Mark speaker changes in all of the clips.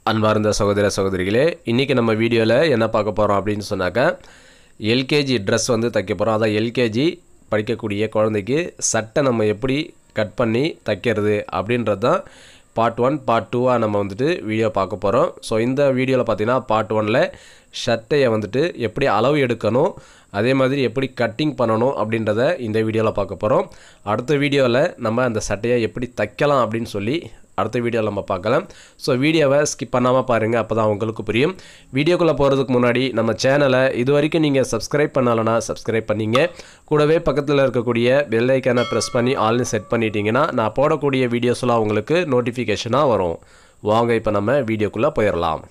Speaker 1: அன்பார்ந்த சகோதர சகோதரிகளே, இன்றைக்கி நம்ம வீடியோவில் என்ன பார்க்க போகிறோம் அப்படின்னு சொன்னாக்கா, எல்கேஜி ட்ரெஸ் வந்து தைக்க போகிறோம். அதான் எல்கேஜி படிக்கக்கூடிய குழந்தைக்கு சட்டை நம்ம எப்படி கட் பண்ணி தைக்கிறது அப்படின்றது தான் பார்ட் 1 பார்ட் 2 நம்ம வந்துட்டு வீடியோ பார்க்க போகிறோம். ஸோ இந்த வீடியோவில் பார்த்தீங்கன்னா பார்ட் 1ல் ஷர்ட்டையை வந்துட்டு எப்படி அளவு எடுக்கணும், அதே மாதிரி எப்படி கட்டிங் பண்ணணும் அப்படின்றத இந்த வீடியோவில் பார்க்க போகிறோம். அடுத்த வீடியோவில் நம்ம அந்த சட்டையை எப்படி தைக்கலாம் அப்படின்னு சொல்லி அடுத்த வீடியோவில் நம்ம பார்க்கலாம். ஸோ வீடியோவை ஸ்கிப் பண்ணாமல் பாருங்கள், அப்போ தான் உங்களுக்கு புரியும். வீடியோக்குள்ளே போகிறதுக்கு முன்னாடி நம்ம சேனலை இது வரைக்கும் நீங்கள் சப்ஸ்கிரைப் பண்ணலைன்னா சப்ஸ்கிரைப் பண்ணிங்க. கூடவே பக்கத்தில் இருக்கக்கூடிய பெல் ஐக்கானை ப்ரெஸ் பண்ணி ஆல்னு செட் பண்ணிட்டீங்கன்னா நான் போடக்கூடிய வீடியோஸ்லாம் உங்களுக்கு நோட்டிஃபிகேஷனாக வரும். வாங்க இப்போ நம்ம வீடியோக்குள்ளே போயிடலாம்.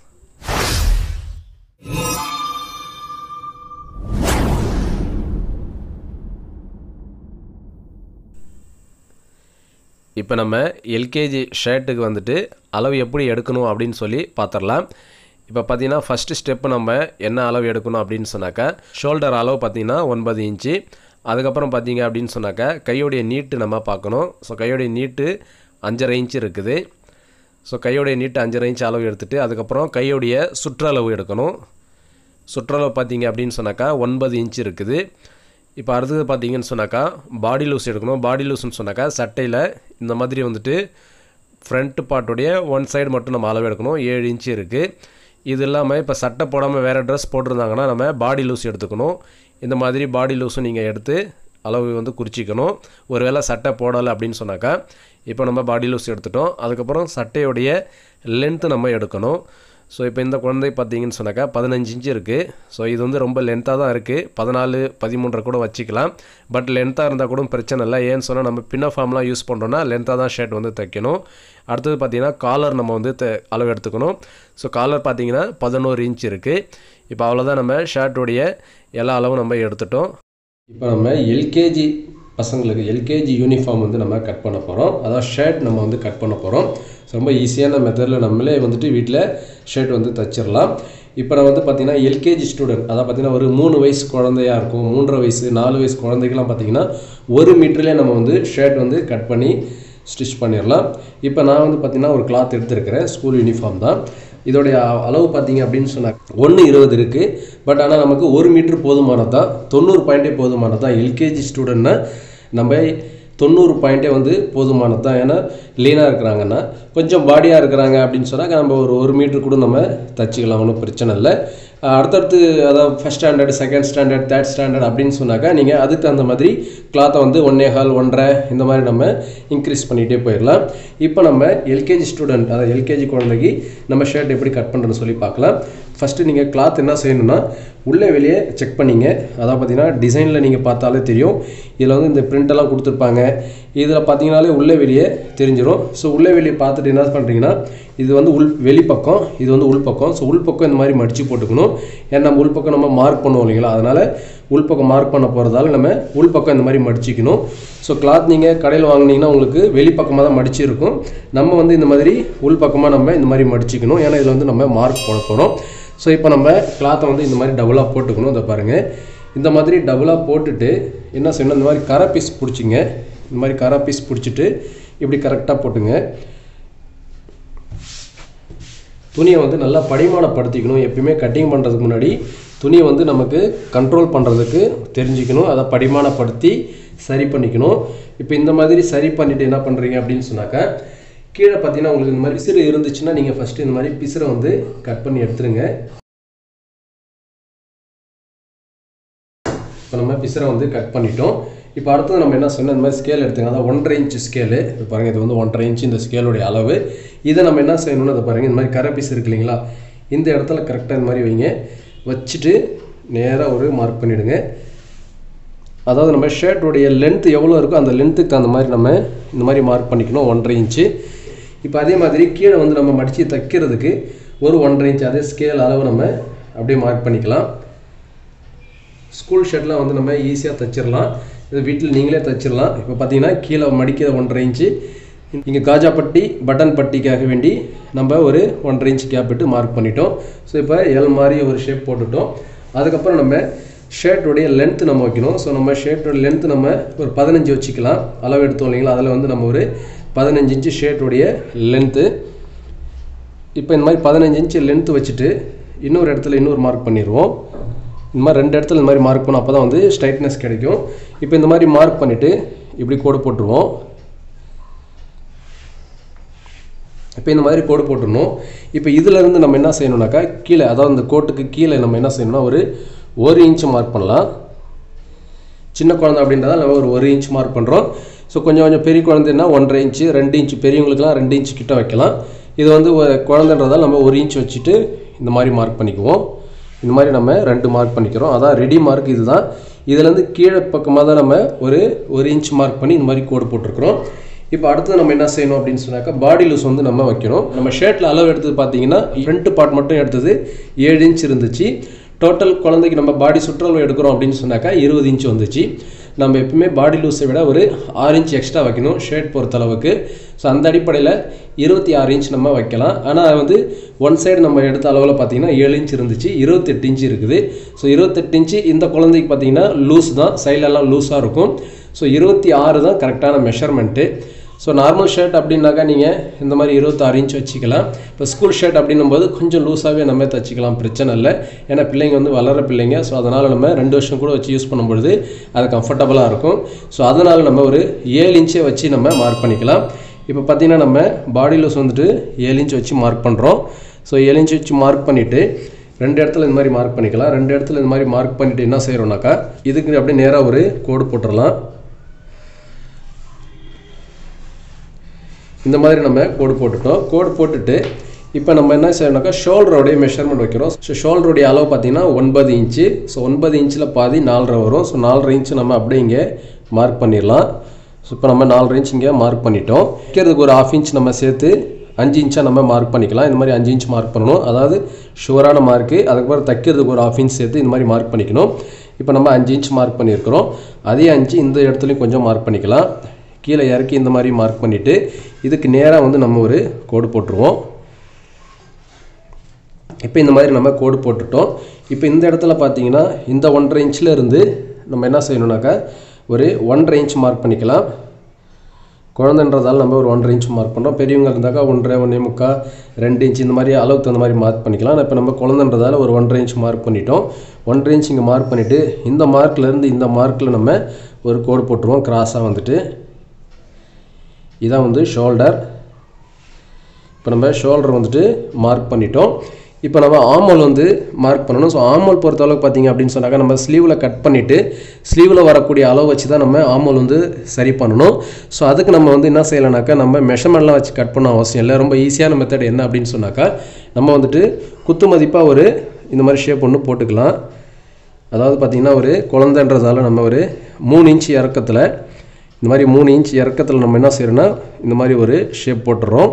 Speaker 1: இப்போ நம்ம எல்கேஜி ஷர்ட்டுக்கு வந்துட்டு அளவு எப்படி எடுக்கணும் அப்படின்னு சொல்லி பார்த்துடலாம். இப்போ பார்த்தீங்கன்னா ஃபஸ்ட்டு ஸ்டெப்பு நம்ம என்ன அளவு எடுக்கணும் அப்படின்னு சொன்னாக்கா, ஷோல்டர் அளவு பார்த்திங்கன்னா 9 இன்ச்சு. அதுக்கப்புறம் பார்த்தீங்க அப்படின்னு சொன்னாக்கா கையோடைய நீட்டு நம்ம பார்க்கணும். ஸோ கையோடைய நீட்டு 5.5 இன்ச்சு இருக்குது. ஸோ கையோடைய நீட்டு 5.5 இன்ச்சு அளவு எடுத்துகிட்டு அதுக்கப்புறம் கையோடைய சுற்றளவு எடுக்கணும். சுற்றளவு பார்த்தீங்க அப்படின்னு சொன்னாக்கா 9 இன்ச்சு இருக்குது. இப்போ அடுத்தது பார்த்தீங்கன்னு சொன்னாக்கா பாடி லூஸ் எடுக்கணும். பாடி லூஸ்ன்னு சொன்னாக்கா சட்டையில் இந்த மாதிரி வந்துட்டு ஃப்ரண்ட் பார்ட்டுடைய ஒன் சைடு மட்டும் நம்ம அளவு எடுக்கணும். 7 இன்ச்சு இருக்குது. இது இல்லாமல் இப்போ சட்டை போடாமல் வேறு ட்ரெஸ் போட்டிருந்தாங்கன்னா நம்ம பாடி லூஸ் எடுத்துக்கணும். இந்த மாதிரி பாடி லூஸும் நீங்கள் எடுத்து அளவு வந்து குறிச்சிக்கணும். ஒருவேளை சட்டை போடலை அப்படின்னு சொன்னாக்கா இப்போ நம்ம பாடி லூஸ் எடுத்துட்டோம். அதுக்கப்புறம் சட்டையுடைய லென்த்து நம்ம எடுக்கணும். ஸோ இப்போ இந்த குழந்தை பார்த்தீங்கன்னு சொன்னாக்கா 15 இன்ச்சு இருக்குது. ஸோ இது வந்து ரொம்ப லென்த்தாக தான் இருக்குது. 14, 13 கூட வச்சுக்கலாம். பட் லென்த்தாக இருந்தால் கூட பிரச்சனை இல்லை. ஏன்னு சொன்னால் நம்ம பின்ன ஃபார்ம்லாம் யூஸ் பண்ணுறோன்னா லென்த்தாக தான் ஷர்ட் வந்து தைக்கணும். அடுத்தது பார்த்திங்கன்னா காலர் நம்ம வந்து அளவு எடுத்துக்கணும். ஸோ காலர் பார்த்திங்கன்னா 11 இன்ச் இருக்குது. இப்போ அவ்வளோதான், நம்ம ஷர்ட்டுடைய எல்லா அளவும் நம்ம எடுத்துட்டோம். இப்போ நம்ம எல்கேஜி பசங்களுக்கு எல்கேஜி யூனிஃபார்ம் வந்து நம்ம கட் பண்ண போகிறோம். அதான் ஷர்ட் நம்ம வந்து கட் பண்ண போகிறோம். ரொம்ப ஈஸியான மெத்தடில் நம்மளே வந்துட்டு வீட்டில் ஷர்ட் வந்து தைச்சிடலாம். இப்போ நான் வந்து பார்த்திங்கன்னா எல்கேஜி ஸ்டூடெண்ட், அதாவது பார்த்திங்கன்னா ஒரு 3 வயசு குழந்தையாக இருக்கும், 3.5 வயசு 4 வயசு குழந்தைக்கெலாம் பார்த்திங்கன்னா 1 மீட்டர்லேயே நம்ம வந்து ஷர்ட் வந்து கட் பண்ணி ஸ்டிச் பண்ணிடலாம். இப்போ நான் வந்து பார்த்திங்கன்னா ஒரு கிளாத் எடுத்துருக்கிறேன், ஸ்கூல் யூனிஃபார்ம் தான். இதோடைய அளவு பார்த்திங்க அப்படின்னு சொன்னால் 1:20 இருக்குது. பட் ஆனால் நமக்கு 1 மீட்ரு போதுமானது தான், 90 பாயிண்ட்டே போதுமானது தான். எல்கேஜி ஸ்டூடெண்ட்னா நம்ம 90 பாயிண்ட்டே வந்து போதுமானது தான். ஏன்னா லீனாக இருக்கிறாங்கன்னா, கொஞ்சம் பாடியாக இருக்கிறாங்க அப்படின்னு சொன்னால் நம்ம ஒரு 1 மீட்ரு கூட நம்ம தைச்சிக்கலாம், ஒன்றும் பிரச்சனை இல்லை. அடுத்தடுத்து அதாவது first standard, second standard, third standard அப்படின்னு சொன்னாக்கா நீங்கள் அதுக்கு அந்த மாதிரி கிளாத்தை வந்து 1.25, 1.5 இந்த மாதிரி நம்ம இன்க்ரீஸ் பண்ணிகிட்டே போயிடலாம். இப்போ நம்ம எல்கேஜி ஸ்டூடெண்ட், அதாவது எல்கேஜி குழந்தைக்கு நம்ம ஷர்ட் எப்படி கட் பண்ணுறதுன்னு சொல்லி பார்க்கலாம். ஃபஸ்ட்டு நீங்கள் கிளாத் என்ன செய்யணும்னா உள்ளே வெளியே செக் பண்ணிங்க. அதாவது பார்த்தீங்கன்னா டிசைனில் நீங்கள் பார்த்தாலே தெரியும். இதில் வந்து இந்த பிரிண்டெல்லாம் கொடுத்துருப்பாங்க. இதில் பார்த்தீங்கன்னாலே உள்ளே வெளியே தெரிஞ்சிடும். ஸோ உள்ளே வெளியே பார்த்துட்டு என்ன பண்ணுறீங்கன்னா, இது வந்து வெளிப்பக்கம், இது வந்து உள்பக்கம். ஸோ உள்பக்கம் இந்த மாதிரி மடித்து போட்டுக்கணும். ஏன்னா நம்ம உள்பக்கம் நம்ம மார்க் பண்ணுவோம் இல்லைங்களா, அதனால் உள்பக்கம் மார்க் பண்ண போகிறதால நம்ம உள்பக்கம் இந்த மாதிரி மடிச்சிக்கணும். ஸோ கிளாத் நீங்கள் கடையில் வாங்கினீங்கன்னா உங்களுக்கு வெளிப்பக்கமாக தான் மடிச்சு இருக்கும். நம்ம வந்து இந்த மாதிரி உள்பக்கமாக நம்ம இந்த மாதிரி மடிச்சிக்கணும். ஏன்னா இதில் வந்து நம்ம மார்க் போட போகிறோம். ஸோ இப்போ நம்ம கிளாத்தை வந்து இந்த மாதிரி டபுளாக போட்டுக்கணும். இதை பாருங்கள், இந்த மாதிரி டபுளாக போட்டுட்டு என்ன செய்யணும், இந்த மாதிரி கரை பீஸ் பிடிச்சிங்க. இந்த மாதிரி கரை பீஸ் பிடிச்சிட்டு இப்படி கரெக்டாக போட்டுங்க. துணியை வந்து நல்லா படிமானப்படுத்திக்கணும். எப்பயுமே கட்டிங் பண்ணுறதுக்கு முன்னாடி துணியை வந்து நமக்கு கண்ட்ரோல் பண்ணுறதுக்கு தெரிஞ்சுக்கணும். அதை படிமானப்படுத்தி சரி பண்ணிக்கணும். இப்போ இந்த மாதிரி சரி பண்ணிவிட்டு என்ன பண்ணுறீங்க அப்படின்னு சொன்னாக்கா, கீழே பார்த்தீங்கன்னா உங்களுக்கு இந்த மாதிரி பிசுறு இருந்துச்சுன்னா நீங்கள் ஃபஸ்ட்டு இந்த மாதிரி பிசுரை வந்து கட் பண்ணி எடுத்துருங்க. இப்போ நம்ம பிசுரை வந்து கட் பண்ணிட்டோம். இப்போ அடுத்தது நம்ம என்ன சொன்னோம், இந்த மாதிரி ஸ்கேல் எடுத்துங்க. அதாவது 1.5 இன்ச்சு ஸ்கேலு. இப்போ பாருங்கள், இது வந்து 1.5 இன்ச்சு இந்த ஸ்கேலுடைய அளவு. இதை நம்ம என்ன செய்யணும்னு அதை பாருங்கள், இந்த மாதிரி கரை பீஸ் இருக்கு இல்லைங்களா, இந்த இடத்துல கரெக்டாக இந்த மாதிரி வைங்க. வச்சுட்டு நேராக ஒரு மார்க் பண்ணிவிடுங்க. அதாவது நம்ம ஷர்ட்டுடைய லென்த்து எவ்வளோ இருக்கோ அந்த லென்த்துக்கு தகுந்த மாதிரி நம்ம இந்த மாதிரி மார்க் பண்ணிக்கணும், 1.5 இன்ச்சு. இப்போ அதே மாதிரி கீழே வந்து நம்ம மடித்து தைக்கிறதுக்கு ஒரு 1.5 இன்ச்சு அதே ஸ்கேல் அளவு நம்ம அப்படியே மார்க் பண்ணிக்கலாம். ஸ்கூல் ஷர்ட்லாம் வந்து நம்ம ஈஸியாக தைச்சிடலாம். இது வீட்டில் நீங்களே தைச்சிடலாம். இப்போ பார்த்தீங்கன்னா கீழே மடிக்கிற 1.5 இன்ச்சு, இங்கே காஜா பட்டி பட்டன் பட்டிக்காக வேண்டி நம்ம ஒரு 1.5 இன்ச் கேப் விட்டு மார்க் பண்ணிட்டோம். ஸோ இப்போ எல் மாதிரி ஒரு ஷேப் போட்டுட்டோம். அதுக்கப்புறம் நம்ம ஷர்ட்டுடைய லென்த்து நம்ம வைக்கணும். ஸோ நம்ம ஷர்ட்டோட லென்த்து நம்ம ஒரு 15 வச்சுக்கலாம். அளவு எடுத்தோம் இல்லைங்களா, அதில் வந்து நம்ம ஒரு 15 இன்ச்சு ஷர்ட்டுடைய லென்த்து. இப்போ இந்த மாதிரி 15 இன்ச் லென்த் வச்சுட்டு இன்னொரு இடத்துல இன்னொரு மார்க் பண்ணிடுவோம். இந்த மாதிரி 2 இடத்துல இந்த மாதிரி மார்க் பண்ணோம், அப்போ தான் வந்து ஸ்ட்ரைட்னஸ் கிடைக்கும். இப்போ இந்த மாதிரி மார்க் பண்ணிவிட்டு இப்படி கோடு போட்டுருவோம். இப்போ இந்த மாதிரி கோடு போட்டுடணும். இப்போ இதிலேருந்து நம்ம என்ன செய்யணும்னாக்கா கீழே, அதாவது இந்த கோட்டுக்கு கீழே நம்ம என்ன செய்யணும்னா ஒரு 1 இன்ச் மார்க் பண்ணலாம். சின்ன குழந்தை அப்படின்றதால நம்ம ஒரு 1 இன்ச் மார்க் பண்ணுறோம். ஸோ கொஞ்சம் பெரிய குழந்தைன்னா 1.5 இன்ச்சு, 2 இன்ச்சு, பெரியவங்களுக்குலாம் 2 இன்ச்சு கிட்ட வைக்கலாம். இது வந்து குழந்தைன்றதால நம்ம 1 இன்ச் வச்சுட்டு இந்த மாதிரி மார்க் பண்ணிக்குவோம். இந்த மாதிரி நம்ம 2 மார்க் பண்ணிக்கிறோம். அதான் ரெடி மார்க் இதுதான். இதுலேருந்து கீழே பக்கமாக தான் நம்ம ஒரு இன்ச் மார்க் பண்ணி இந்த மாதிரி கோடு போட்டிருக்கிறோம். இப்போ அடுத்து நம்ம என்ன செய்யணும் அப்படின்னு சொன்னாக்கா பாடி லூஸ் வந்து நம்ம வைக்கணும். நம்ம ஷர்ட்டில் அளவு எடுத்தது பார்த்தீங்கன்னா ஃப்ரண்ட் பார்ட் மட்டும் எடுத்தது 7 இன்ச் இருந்துச்சு. டோட்டல் குழந்தைக்கு நம்ம பாடி சுற்றளவு எடுக்கிறோம் அப்படின்னு சொன்னாக்கா 20 இன்ச் வந்துச்சு. நம்ம எப்பவுமே பாடி லூஸை விட ஒரு 6 இன்ச் எக்ஸ்ட்ரா வைக்கணும் ஷர்ட் பொறுத்தளவுக்கு. ஸோ அந்த அடிப்படையில் 26 இன்ச் நம்ம வைக்கலாம். ஆனால் வந்து ஒன் சைடு நம்ம எடுத்த அளவில் பார்த்தீங்கன்னா 7 இன்ச் இருந்துச்சு, 28 இன்ச் இருக்குது. ஸோ 28 இன்ச்சு இந்த குழந்தைக்கு பார்த்தீங்கன்னா லூஸ் தான், சைட்லெல்லாம் லூஸாக இருக்கும். ஸோ 26 தான் கரெக்டான மெஷர்மெண்ட்டு. ஸோ நார்மல் ஷர்ட் அப்படின்னாக்கா நீங்கள் இந்த மாதிரி 26 இன்ச் வச்சுக்கலாம். இப்போ ஸ்கூல் ஷர்ட் அப்படின்னும்போது கொஞ்சம் லூஸாகவே நம்ம தைச்சிக்கலாம், பிரச்சனை இல்லை. ஏன்னா பிள்ளைங்க வந்து வளர பிள்ளைங்க. ஸோ அதனால் நம்ம 2 வருஷம் கூட வச்சு யூஸ் பண்ணும்பொழுது அது கம்ஃபர்டபுளாக இருக்கும். ஸோ அதனால் நம்ம ஒரு 7 இன்ச்சை வச்சு நம்ம மார்க் பண்ணிக்கலாம். இப்போ பார்த்தீங்கன்னா நம்ம பாடி லூஸ் வந்துட்டு 7 இன்ச் வச்சு மார்க் பண்ணுறோம். ஸோ 7 இன்ச் வச்சு மார்க் பண்ணிவிட்டு 2 இடத்துல இந்த மாதிரி மார்க் பண்ணிக்கலாம். 2 இடத்துல இந்த மாதிரி மார்க் பண்ணிவிட்டு என்ன செய்கிறோம்னாக்கா இதுக்கு அப்படியே நேராக ஒரு கோடு போட்டுடலாம். இந்த மாதிரி நம்ம கோடு போட்டுட்டோம். கோடு போட்டுட்டு இப்போ நம்ம என்ன செய்யணும்னாக்கா ஷோல்டரோடைய மெஷர்மெண்ட் வைக்கிறோம். ஸோ ஷோல்டருடைய அளவு பார்த்தீங்கன்னா 9 இன்ச்சு. ஸோ 9 இன்ச்சில் பாதி 4.5 வரும். ஸோ 4.5 இன்ச்சு நம்ம அப்படியே இங்கே மார்க் பண்ணிடலாம். ஸோ இப்போ நம்ம 4.5 இன்ச் இங்கே மார்க் பண்ணிட்டோம். வைக்கிறதுக்கு ஒரு 1/2 இன்ச் நம்ம சேர்த்து 5 இன்ச்சாக நம்ம மார்க் பண்ணிக்கலாம். இந்த மாதிரி 5 இன்ச் மார்க் பண்ணணும், அதாவது ஷுவரான மார்க்கு. அதுக்கப்புறம் தைக்கிறதுக்கு ஒரு 1/2 இன்ச் சேர்த்து இந்த மாதிரி மார்க் பண்ணிக்கணும். இப்போ நம்ம 5 இன்ச் மார்க் பண்ணியிருக்கிறோம். அதே 5 இந்த இடத்துலையும் கொஞ்சம் மார்க் பண்ணிக்கலாம். கீழே இறக்கி இந்த மாதிரி மார்க் பண்ணிவிட்டு இதுக்கு நேராக வந்து நம்ம ஒரு கோடு போட்டுருவோம். இப்போ இந்த மாதிரி நம்ம கோடு போட்டுட்டோம். இப்போ இந்த இடத்துல பார்த்தீங்கன்னா இந்த 1.5 இன்ச்சில் இருந்து நம்ம என்ன செய்யணும்னாக்கா ஒரு 1.5 இன்ச் மார்க் பண்ணிக்கலாம். குழந்தைன்றதால நம்ம ஒரு 1.5 இன்ச் மார்க் பண்ணுறோம். பெரியவங்க இருந்தாக்கா 1.5, 1.25, 2 இன்ச் இந்த மாதிரி அளவுக்கு தகுந்த மாதிரி மார்க் பண்ணிக்கலாம். இப்போ நம்ம குழந்தைன்றதால ஒரு 1.5 இன்ச் மார்க் பண்ணிட்டோம். 1.5 இன்ச் இங்கே மார்க் பண்ணிவிட்டு இந்த மார்க்லேருந்து இந்த மார்க்கில் நம்ம ஒரு கோடு போட்டுருவோம் கிராஸாக வந்துட்டு. இதான் வந்து ஷோல்டர். இப்போ நம்ம ஷோல்டர் வந்துட்டு மார்க் பண்ணிட்டோம். இப்போ நம்ம ஆர்மோல் வந்து மார்க் பண்ணணும். ஸோ ஆர்மோல் பொறுத்த அளவுக்கு பார்த்தீங்க அப்படின்னு சொன்னாக்கா நம்ம ஸ்லீவில் கட் பண்ணிவிட்டு ஸ்லீவில் வரக்கூடிய அளவு வச்சு தான் நம்ம ஆர்மோல் வந்து சரி பண்ணணும். ஸோ அதுக்கு நம்ம வந்து என்ன செய்யலைனாக்கா நம்ம மெஷர்மெண்ட்லாம் வச்சு கட் பண்ண அவசியம் இல்லை. ரொம்ப ஈஸியான மெத்தட் என்ன அப்படின்னு சொன்னாக்கா நம்ம வந்துட்டு குத்து மதிப்பாக ஒரு இந்த மாதிரி ஷேப் ஒன்று போட்டுக்கலாம். அதாவது பார்த்திங்கன்னா ஒரு குழந்தைன்றதால நம்ம ஒரு 3 இன்ச் இறக்கத்தில் இந்த மாதிரி 3 இன்ச் இறக்கத்தில் நம்ம என்ன செய்யறோம்னா இந்த மாதிரி ஒரு ஷேப் போட்டுறோம்.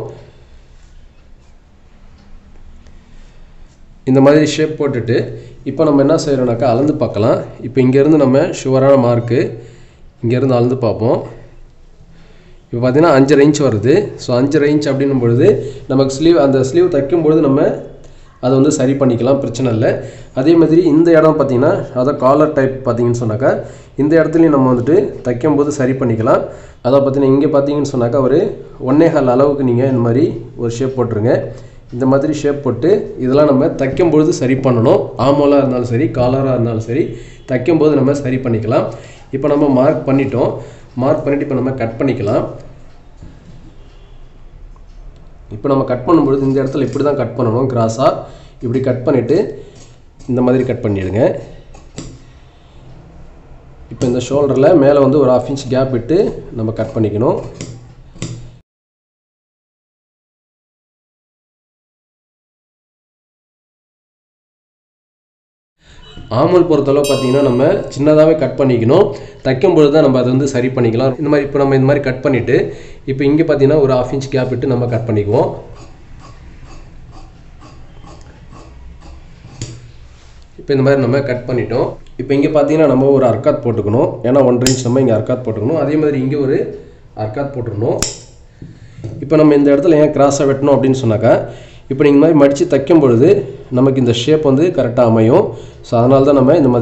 Speaker 1: இந்த மாதிரி ஷேப் போட்டுட்டு இப்போ நம்ம என்ன செய்கிறோம்னாக்கா அளந்து பார்க்கலாம். இப்போ இங்கேருந்து நம்ம ஷுவரான மார்க்கு இங்கேருந்து அளந்து பார்ப்போம். இப்போ பார்த்தீங்கன்னா 5.5 இன்ச் வருது. ஸோ 5.5 இன்ச் அப்படின்னும் பொழுது நமக்கு அந்த ஸ்லீவ் தைக்கும்பொழுது நம்ம அதை வந்து சரி பண்ணிக்கலாம், பிரச்சனை இல்லை. அதே மாதிரி இந்த இடம் பார்த்திங்கன்னா அதான் காலர் டைப் பார்த்திங்கன்னு சொன்னாக்கா இந்த இடத்துலையும் நம்ம வந்துட்டு தைக்கும்போது சரி பண்ணிக்கலாம். அதை பார்த்தீங்கன்னா இங்கே பார்த்தீங்கன்னு சொன்னாக்கா ஒரு 1.25 அளவுக்கு நீங்கள் இந்த மாதிரி ஒரு ஷேப் போட்டுருங்க. இந்த மாதிரி ஷேப் போட்டு இதெல்லாம் நம்ம தைக்கும்பொழுது சரி பண்ணணும். ஆமோலாக இருந்தாலும் சரி, காலராக இருந்தாலும் சரி, தைக்கும்போது நம்ம சரி பண்ணிக்கலாம். இப்போ நம்ம மார்க் பண்ணிட்டோம். மார்க் பண்ணிவிட்டு இப்போ நம்ம கட் பண்ணிக்கலாம். இப்போ நம்ம கட் பண்ணும்பொழுது இந்த இடத்துல இப்படி தான் கட் பண்ணணும், கிராஸாக இப்படி கட் பண்ணிவிட்டு இந்த மாதிரி கட் பண்ணிவிடுங்க. இப்போ இந்த ஷோல்டரில் மேலே வந்து ஒரு 1/2 இன்ச் கேப் விட்டு நம்ம கட் பண்ணிக்கணும். ஆர்மோல் பொறுத்தளவு பார்த்தீங்கன்னா நம்ம சின்னதாகவே கட் பண்ணிக்கணும். தைக்கும்பொழுது தான் நம்ம அதை வந்து சரி பண்ணிக்கலாம். இந்த மாதிரி இப்போ நம்ம இந்த மாதிரி கட் பண்ணிவிட்டு இப்போ இங்கே பார்த்தீங்கன்னா ஒரு 1/2 இன்ச் கேப் விட்டு நம்ம கட் பண்ணிக்குவோம். இப்போ இந்த மாதிரி நம்ம கட் பண்ணிட்டோம். இப்போ இங்கே பார்த்தீங்கன்னா நம்ம ஒரு அர்க்காத் போட்டுக்கணும். ஏன்னா 1.5 இன்ச் நம்ம இங்கே அர்க்காத் போட்டுக்கணும். அதே மாதிரி இங்கே ஒரு அர்க்காத் போட்டுக்கணும். இப்போ நம்ம இந்த இடத்துல ஏன் கிராஸாக வெட்டணும் அப்படின்னு சொன்னாக்கா இப்போ நீங்கள் இந்த மாதிரி மடித்து தைக்கும் பொழுது நமக்கு இந்த ஷேப் வந்து கரெக்டாக அமையும். ஸோ அதனால தான் நம்ம இந்த மாதிரி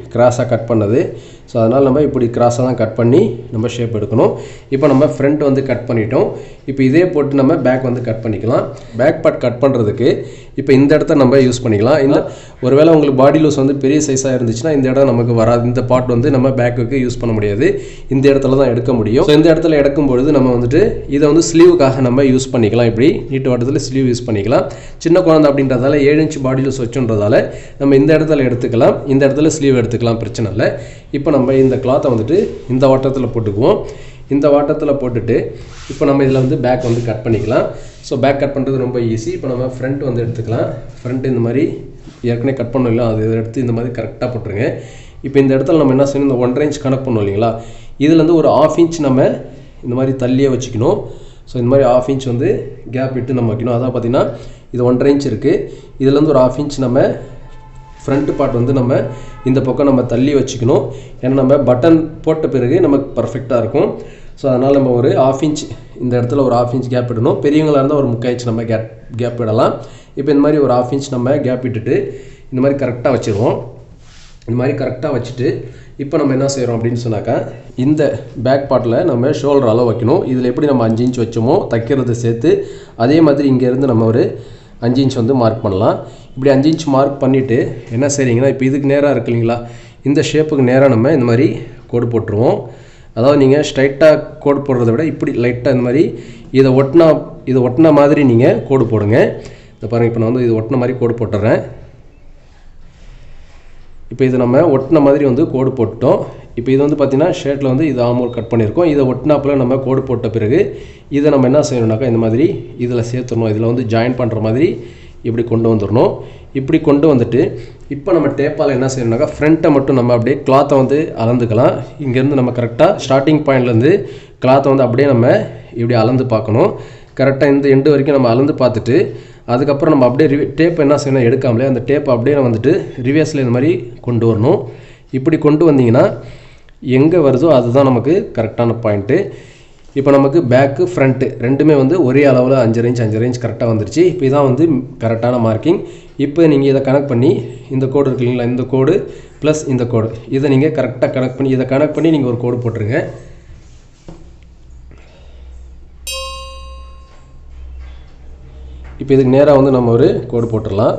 Speaker 1: கிராஸாக கட் பண்ணது. ஸோ அதனால் நம்ம இப்படி கிராஸாக தான் கட் பண்ணி நம்ம ஷேப் எடுக்கணும். இப்போ நம்ம ஃப்ரண்ட் வந்து கட் பண்ணிட்டோம். இப்போ இதே போட்டு நம்ம பேக் வந்து கட் பண்ணிக்கலாம். பேக் பார்ட் கட் பண்ணுறதுக்கு இப்போ இந்த இடத்த நம்ம யூஸ் பண்ணிக்கலாம். இந்த ஒருவேளை உங்களுக்கு பாடி லூஸ் வந்து பெரிய சைஸாக இருந்துச்சுன்னா இந்த இடம் நமக்கு வராது. இந்த பார்ட் வந்து நம்ம பேக்குக்கு யூஸ் பண்ண முடியாது. இந்த இடத்துல தான் எடுக்க முடியும். ஸோ இந்த இடத்துல எடுக்கும்பொழுது நம்ம வந்துட்டு இதை வந்து ஸ்லீவுக்காக நம்ம யூஸ் பண்ணிக்கலாம். இப்படி நீட்டு வாட்டத்தில் ஸ்லீவ் யூஸ் பண்ணிக்கலாம். சின்ன குழந்தை அப்படின்றதால 7 இன்ச் பாடி லூஸ் வச்சுன்றதால நம்ம இந்த இடத்துல எடுத்துக்கலாம். இந்த இடத்துல ஸ்லீவ் எடுத்துக்கலாம், பிரச்சனை இல்லை. இப்போ நம்ம இந்த கிளாத்தை வந்துட்டு இந்த வாட்டத்தில் போட்டுக்குவோம். இந்த வாட்டத்தில் போட்டுட்டு இப்போ நம்ம இதில் வந்து பேக் வந்து கட் பண்ணிக்கலாம். ஸோ பேக் கட் பண்ணுறது ரொம்ப ஈஸி. இப்போ நம்ம ஃப்ரண்ட் வந்து எடுத்துக்கலாம். ஃப்ரண்ட் இந்த மாதிரி ஏற்கனவே கட் பண்ணோம் இல்லை, அது எடுத்து இந்த மாதிரி கரெக்டாக போட்டுருங்க. இப்போ இந்த இடத்துல நம்ம என்ன செய்யணும், இந்த 1.5 இன்ச் கனெக்ட் பண்ணோம் இல்லைங்களா, இதுலேருந்து ஒரு 1/2 இன்ச் நம்ம இந்த மாதிரி தள்ளியே வச்சுக்கணும். ஸோ இந்த மாதிரி 1/2 இன்ச் வந்து கேப் விட்டு நம்ம வைக்கணும். அதான் பார்த்திங்கன்னா இது 1.5 இன்ச் இருக்குது. இதுலேருந்து ஒரு 1/2 இன்ச் நம்ம ஃப்ரண்ட் பார்ட் வந்து நம்ம இந்த பக்கம் நம்ம தள்ளி வச்சுக்கணும். ஏன்னா நம்ம பட்டன் போட்ட பிறகு நமக்கு பர்ஃபெக்டாக இருக்கும். ஸோ அதனால் நம்ம ஒரு 1/2 இன்ச் இந்த இடத்துல ஒரு 1/2 இன்ச் கேப் விடணும். பெரியவங்களாக இருந்தால் ஒரு 3/4 இன்ச் நம்ம கேப் விடலாம். இப்போ இந்த மாதிரி ஒரு 1/2 இன்ச் நம்ம கேப் விட்டுட்டு இந்த மாதிரி கரெக்டாக வச்சுருவோம். இந்த மாதிரி கரெக்டாக வச்சுட்டு இப்போ நம்ம என்ன செய்கிறோம் அப்படின்னு சொன்னாக்கா, இந்த பேக் பார்ட்டில் நம்ம ஷோல்டர் அளவு வைக்கணும். இதில் எப்படி நம்ம 5 இன்ச் வச்சோமோ தைக்கிறத சேர்த்து அதே மாதிரி இங்கேருந்து நம்ம ஒரு 5 இன்ச் வந்து மார்க் பண்ணலாம். இப்படி 5 இன்ச் மார்க் பண்ணிவிட்டு என்ன செய்றீங்கன்னா, இப்போ இதுக்கு நேராக இருக்கு இல்லைங்களா, இந்த ஷேப்புக்கு நேராக நம்ம இந்த மாதிரி கோடு போட்டுருவோம். அதாவது நீங்கள் ஸ்ட்ரைட்டாக கோடு போடுறத விட இப்படி லைட்டாக இந்த மாதிரி இதை ஒட்டின மாதிரி நீங்கள் கோடு போடுங்க. இதை பாருங்கள், இப்போ நான் வந்து இது ஒட்டின மாதிரி கோடு போட்டுறேன். இப்போ இது நம்ம ஒட்டின மாதிரி வந்து கோடு போட்டோம். இப்போ இது வந்து பார்த்திங்கன்னா ஷர்ட்டில் வந்து இது ஆமோல் கட் பண்ணியிருக்கோம். இதை ஒட்டினாப்பில் நம்ம கோடு போட்ட பிறகு இதை நம்ம என்ன செய்யணும்னாக்கா, இந்த மாதிரி இதில் சேர்த்துடணும். இதில் வந்து ஜாயின் பண்ணுற மாதிரி இப்படி கொண்டு வந்துடணும். இப்படி கொண்டு வந்துட்டு இப்போ நம்ம டேப்பால் என்ன செய்யணும்னாக்கா, ஃப்ரண்ட்டை மட்டும் நம்ம அப்படியே கிளாத்தை வந்து அளந்துக்கலாம். இங்கேருந்து நம்ம கரெக்டாக ஸ்டார்டிங் பாயிண்ட்லேருந்து கிளாத்தை வந்து அப்படியே நம்ம இப்படி அளந்து பார்க்கணும். கரெக்டாக இந்த எண்டு வரைக்கும் நம்ம அளந்து பார்த்துட்டு அதுக்கப்புறம் நம்ம அப்படியே டேப் என்ன செய்யணும், எடுக்காமலே அந்த டேப்பை அப்படியே வந்துட்டு ரிவர்ஸில் இந்த மாதிரி கொண்டு வரணும். இப்படி கொண்டு வந்தீங்கன்னா எங்கே வருதோ அதுதான் நமக்கு கரெக்டான பாயிண்ட்டு. இப்போ நமக்கு பேக்கு ஃப்ரண்ட்டு ரெண்டுமே வந்து ஒரே அளவில் 5.5 இன்ச் கரெக்டாக வந்துருச்சு. இப்போ இதான் வந்து கரெக்டான மார்க்கிங். இப்போ நீங்கள் இதை கனெக்ட் பண்ணி இந்த கோடு இருக்கு இல்லைங்களா, இந்த கோடு ப்ளஸ் இந்த கோடு இதை நீங்கள் கரெக்டாக கனெக்ட் பண்ணி இதை கனெக்ட் பண்ணி நீங்கள் ஒரு கோடு போட்டுருங்க. இப்போ இதுக்கு நேராக வந்து நம்ம ஒரு கோடு போட்டுடலாம்.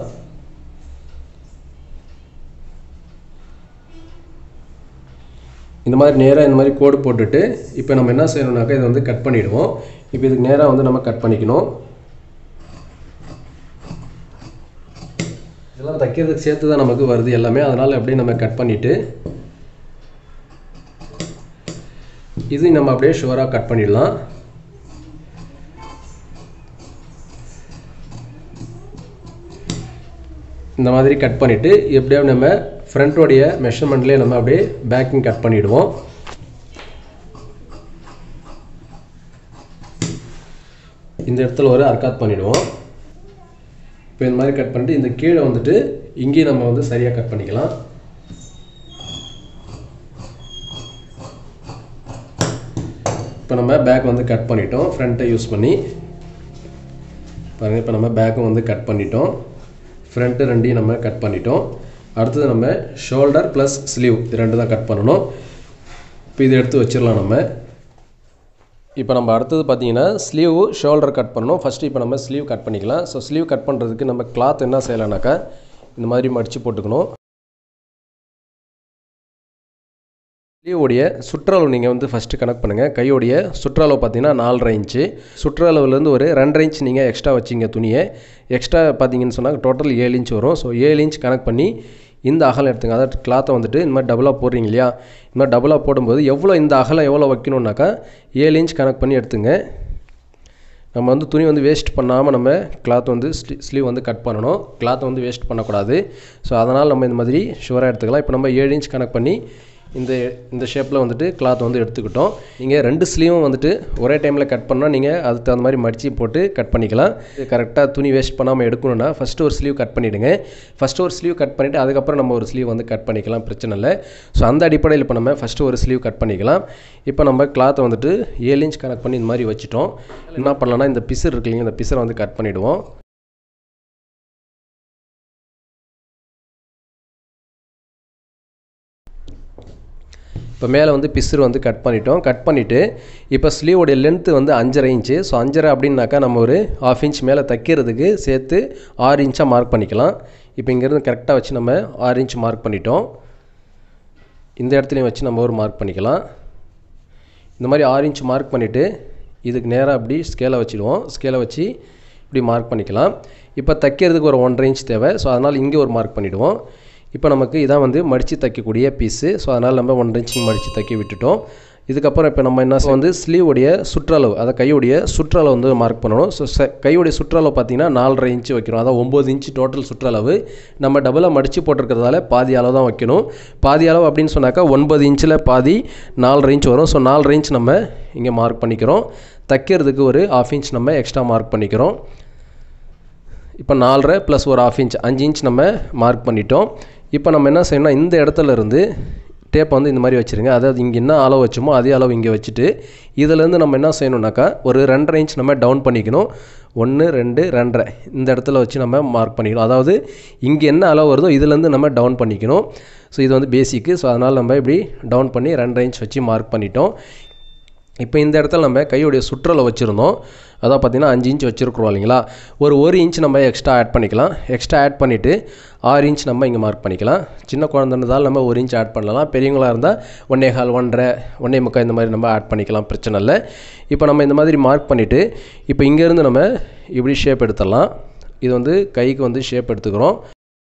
Speaker 1: இந்த மாதிரி நேராக இந்த மாதிரி கோடு போட்டுட்டு இப்போ நம்ம என்ன செய்யணும்னாக்கா, இதை வந்து கட் பண்ணிவிடுவோம். இப்போ இதுக்கு நேராக வந்து நம்ம கட் பண்ணிக்கணும். இதெல்லாம் தைக்கிறதுக்கு சேர்த்து தான் நமக்கு வருது எல்லாமே. அதனால் அப்படியே நம்ம கட் பண்ணிவிட்டு இது நம்ம அப்படியே ஷுவராக கட் பண்ணிடலாம். இந்த மாதிரி கட் பண்ணிவிட்டு எப்படியா நம்ம ஃப்ரண்ட்டோடைய மெஷர்மெண்ட்லேயே நம்ம அப்படியே பேக்கிங் கட் பண்ணிவிடுவோம். இந்த இடத்துல ஒரு அர்க்காத் பண்ணிவிடுவோம். இப்போ இந்த மாதிரி கட் பண்ணிட்டு இந்த கீழே வந்துட்டு இங்கேயும் நம்ம வந்து சரியாக கட் பண்ணிக்கலாம். இப்போ நம்ம பேக் வந்து கட் பண்ணிட்டோம் ஃப்ரண்ட்டை யூஸ் பண்ணி. பாருங்கள், இப்போ நம்ம பேக்கும் வந்து கட் பண்ணிட்டோம். ஃப்ரண்ட்டு ரெண்டையும் நம்ம கட் பண்ணிட்டோம். அடுத்தது நம்ம ஷோல்டர் ப்ளஸ் ஸ்லீவ் இது ரெண்டு தான் கட் பண்ணணும். இப்போ இதை எடுத்து வச்சிடலாம் நம்ம. இப்போ நம்ம அடுத்தது பார்த்தீங்கன்னா ஸ்லீவ் ஷோல்டர் கட் பண்ணணும். ஃபஸ்ட்டு இப்போ நம்ம ஸ்லீவ் கட் பண்ணிக்கலாம். ஸோ ஸ்லீவ் கட் பண்ணுறதுக்கு நம்ம கிளாத் என்ன செய்யலாம்னாக்கா, இந்த மாதிரி மடித்து போட்டுக்கணும். ஸ்லீவோடைய சுற்றளவு நீங்கள் வந்து ஃபஸ்ட்டு கனெக்ட் பண்ணுங்கள். கையோடைய சுற்றளவு பார்த்தீங்கன்னா 4.5 இன்ச்சு. சுற்றளவுலேருந்து ஒரு 2.5 இன்ச் நீங்கள் எக்ஸ்ட்ரா வச்சிங்க துணியை. எக்ஸ்ட்ரா பார்த்தீங்கன்னு சொன்னால் டோட்டல் 7 இன்ச் வரும். ஸோ 7 இன்ச் கனெக்ட் பண்ணி இந்த அகலம் எடுத்துங்க. அதாவது கிளாத்தை வந்துட்டு இந்த மாதிரி டபுளாக போடுறீங்க இல்லையா, இந்த மாதிரி டபுளாக போடும்போது எவ்வளோ இந்த அகலம் எவ்வளோ வைக்கணுன்னாக்கா 7 இன்ச் கனெக்ட் பண்ணி எடுத்துங்க. நம்ம வந்து துணி வந்து வேஸ்ட் பண்ணாமல் நம்ம கிளாத் வந்து ஸ்லீவ் வந்து கட் பண்ணணும். கிளாத்தை வந்து வேஸ்ட் பண்ணக்கூடாது. ஸோ அதனால் நம்ம இந்த மாதிரி ஷுவராக எடுத்துக்கலாம். இப்போ நம்ம 7 இன்ச் கனெக்ட் பண்ணி இந்த ஷேப்பில் வந்துட்டு கிளாத் வந்து எடுத்துக்கிட்டோம். நீங்கள் 2 ஸ்லீவும் வந்துட்டு ஒரே டைமில் கட் பண்ணால் நீங்கள் அதுக்கு தகுந்த மாதிரி மடித்து போட்டு கட் பண்ணிக்கலாம். கரெக்டாக துணி வேஸ்ட் பண்ணாமல் எடுக்கணும்னா ஃபஸ்ட்டு ஒரு ஸ்லீவ் கட் பண்ணிவிடுங்க. ஃபஸ்ட்டு ஒரு ஸ்லீவ் கட் பண்ணிவிட்டு அதுக்கப்புறம் நம்ம ஒரு ஸ்லீவ் வந்து கட் பண்ணிக்கலாம், பிரச்சனை இல்லை. ஸோ அந்த அடிப்படையில் இப்போ நம்ம ஃபஸ்ட்டு ஒரு ஸ்லீவ் கட் பண்ணிக்கலாம். இப்போ நம்ம கிளாத்தை வந்துட்டு 7 இன்ச் கனெக்ட் பண்ணி இந்த மாதிரி வச்சுட்டோம். என்ன பண்ணலாம்னா, இந்த பிசர் இருக்கு இல்லைங்க, இந்த பிசரை வந்து கட் பண்ணிவிடுவோம். இப்போ மேலே வந்து பிசுறு வந்து கட் பண்ணிட்டோம். கட் பண்ணிவிட்டு இப்போ ஸ்லீவோடைய லென்த்து வந்து 5.5 இன்ச்சு. ஸோ 5.5 அப்படின்னாக்கா நம்ம ஒரு 1/2 இன்ச் மேலே தைக்கிறதுக்கு சேர்த்து 6 இன்ச்சாக மார்க் பண்ணிக்கலாம். இப்போ இங்கேருந்து கரெக்டாக வச்சு நம்ம 6 இன்ச் மார்க் பண்ணிட்டோம். இந்த இடத்துலையும் வச்சு நம்ம ஒரு மார்க் பண்ணிக்கலாம். இந்த மாதிரி 6 இன்ச் மார்க் பண்ணிவிட்டு இதுக்கு நேராக அப்படி ஸ்கேலை வச்சுடுவோம். ஸ்கேலை வச்சு இப்படி மார்க் பண்ணிக்கலாம். இப்போ தைக்கிறதுக்கு ஒரு 1.5 இன்ச் தேவை. ஸோ அதனால் இங்கே ஒரு மார்க் பண்ணிவிடுவோம். இப்போ நமக்கு இதான் வந்து மடித்து தைக்கக்கூடிய பீஸு. ஸோ அதனால் நம்ம 1.5 இன்ச் மடித்து தைக்க விட்டுட்டோம். இதுக்கப்புறம் இப்போ நம்ம என்ன வந்து ஸ்லீவுடைய சுற்றளவு, அதை கையுடைய சுற்றளவு வந்து மார்க் பண்ணணும். ஸோ கையுடைய சுற்றளவு பார்த்திங்கன்னா 4.5 இன்ச்சு வைக்கணும். அதாவது 9 இன்ச்சு டோட்டல் சுற்றளவு. நம்ம டபுளாக மடித்து போட்டிருக்கிறதால பாதி அளவு தான் வைக்கணும். பாதி அளவு அப்படின்னு சொன்னாக்கா 9 இன்ச்சில் பாதி 4.5 இன்ச் வரும். ஸோ 4.5 இன்ச் நம்ம இங்கே மார்க் பண்ணிக்கிறோம். தைக்கிறதுக்கு ஒரு 1/2 இன்ச் நம்ம எக்ஸ்ட்ரா மார்க் பண்ணிக்கிறோம். இப்போ 4.5 ப்ளஸ் ஒரு 1/2 இன்ச் 5 இன்ச் நம்ம மார்க் பண்ணிட்டோம். இப்போ நம்ம என்ன செய்யணும்னா இந்த இடத்துல இருந்து டேப்பை வந்து இந்த மாதிரி வச்சுருங்க. அதாவது இங்கே என்ன அளவு வச்சோமோ அதே அளவு இங்கே வச்சுட்டு இதிலேருந்து நம்ம என்ன செய்யணுன்னாக்கா ஒரு 2.5 இன்ச் நம்ம டவுன் பண்ணிக்கணும். 1 2 2.5 இந்த இடத்துல வச்சு நம்ம மார்க் பண்ணிக்கணும். அதாவது இங்கே என்ன அளவு வருதோ இதுலேருந்து நம்ம டவுன் பண்ணிக்கணும். ஸோ இது வந்து பேசிக்கு. ஸோ அதனால் நம்ம இப்படி டவுன் பண்ணி 2.5 இன்ச் வச்சு மார்க் பண்ணிட்டோம். இப்போ இந்த இடத்துல நம்ம கையுடைய சுற்றளவு வச்சுருந்தோம். அதான் பார்த்திங்கன்னா 5 இன்ச் வச்சுருக்குறோம் இல்லைங்களா. ஒரு 1 இன்ச் நம்ம எக்ஸ்ட்ரா ஆட் பண்ணிக்கலாம். எக்ஸ்ட்ரா ஆட் பண்ணிவிட்டு 6 இன்ச் நம்ம இங்கே மார்க் பண்ணிக்கலாம். சின்ன குழந்தைன்றதால் நம்ம 1 இன்ச் ஆட் பண்ணலாம். பெரியவங்களாக இருந்தால் 1.25 1.5 1.25 இந்த மாதிரி நம்ம ஆட் பண்ணிக்கலாம், பிரச்சனை இல்லை. இப்போ நம்ம இந்த மாதிரி மார்க் பண்ணிவிட்டு இப்போ இங்கேருந்து நம்ம இப்படி ஷேப் எடுத்துடலாம். இது வந்து கைக்கு வந்து ஷேப் எடுத்துக்கிறோம்.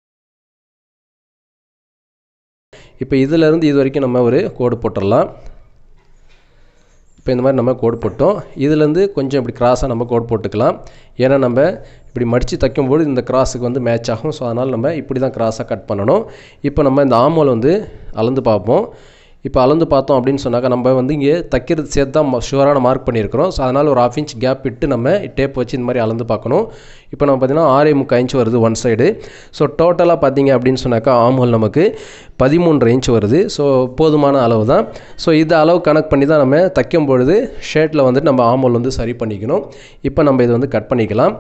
Speaker 1: இப்போ இதிலேருந்து இது வரைக்கும் நம்ம ஒரு கோடு போட்டுடலாம். இப்போ இந்த மாதிரி நம்ம கோடு போட்டோம். இதுலேருந்து கொஞ்சம் இப்படி கிராஸாக நம்ம கோடு போட்டுக்கலாம். ஏன்னா நம்ம இப்படி மடித்து தைக்கும்போது இந்த கிராஸுக்கு வந்து மேட்ச் ஆகும். ஸோ அதனால் நம்ம இப்படி தான் கிராஸாக கட் பண்ணணும். இப்போ நம்ம இந்த ஆமோல் வந்து அளந்து பார்ப்போம். இப்போ அளந்து பார்த்தோம் அப்படின்னு சொன்னாக்கா நம்ம வந்து இங்கே தைக்கிறது சேர்த்து தான் ஷுவரான மார்க் பண்ணியிருக்கிறோம். ஸோ அதனால் ஒரு 1/2 இன்ச் கேப் விட்டு நம்ம டேப் வச்சு இந்த மாதிரி அளந்து பார்க்கணும். இப்போ நம்ம பார்த்திங்கன்னா 6.75 இன்ச் வருது ஒன் சைடு. ஸோ டோட்டலாக பார்த்திங்க அப்படின்னு சொன்னாக்கா ஆமோல் நமக்கு 13.5 இன்ச் வருது. ஸோ போதுமான அளவு தான். ஸோ இந்த அளவு கணக்கு பண்ணி தான் நம்ம தைக்கும் பொழுது ஷர்ட்டில் வந்துட்டு நம்ம ஆமோல் வந்து சரி பண்ணிக்கணும். இப்போ நம்ம இதை வந்து கட் பண்ணிக்கலாம்.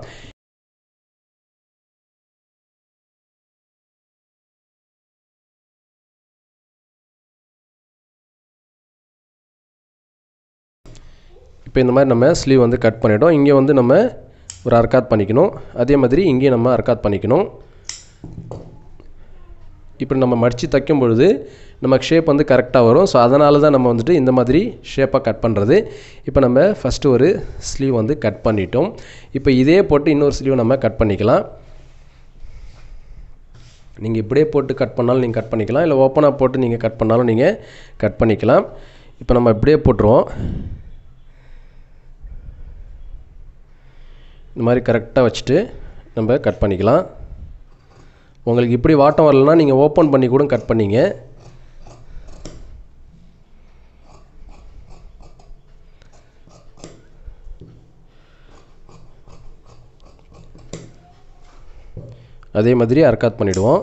Speaker 1: இப்போ இந்த மாதிரி நம்ம ஸ்லீவ் வந்து கட் பண்ணிட்டோம். இங்கே வந்து நம்ம ஒரு அர்க்காத் பண்ணிக்கணும். அதே மாதிரி இங்கேயும் நம்ம அர்க்காத் பண்ணிக்கணும். இப்போ நம்ம மடித்து தைக்கும் பொழுது நமக்கு ஷேப் வந்து கரெக்டாக வரும். ஸோ அதனால தான் நம்ம வந்துட்டு இந்த மாதிரி ஷேப்பாக கட் பண்ணுறது. இப்போ நம்ம ஃபஸ்ட்டு ஒரு ஸ்லீவ் வந்து கட் பண்ணிட்டோம். இப்போ இதே போட்டு இன்னொரு ஸ்லீவ் நம்ம கட் பண்ணிக்கலாம். நீங்கள் இப்படியே போட்டு கட் பண்ணாலும் நீங்கள் கட் பண்ணிக்கலாம், இல்லை ஓப்பனாக போட்டு நீங்கள் கட் பண்ணாலும் நீங்கள் கட் பண்ணிக்கலாம். இப்போ நம்ம இப்படியே போட்டுருவோம். இந்த மாதிரி கரெக்டாக வச்சுட்டு நம்ம கட் பண்ணிக்கலாம். உங்களுக்கு இப்படி வாட்டம் வரலன்னா நீங்கள் ஓப்பன் பண்ணி கூட கட் பண்ணிங்க. அதே மாதிரி அர்க்காத் பண்ணிவிடுவோம்.